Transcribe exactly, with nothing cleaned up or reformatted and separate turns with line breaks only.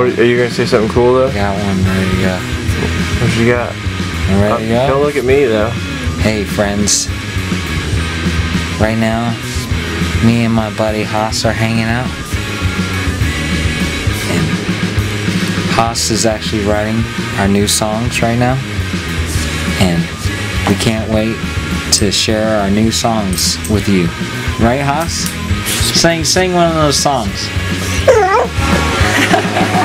What, are you gonna say something cool though?
Got one ready to go.
What you got?
You ready to go?
Don't look at me though.
Hey friends. Right now, me and my buddy Haas are hanging out. And Haas is actually writing our new songs right now. And we can't wait to share our new songs with you. Right, Haas? Sing, sing one of those songs.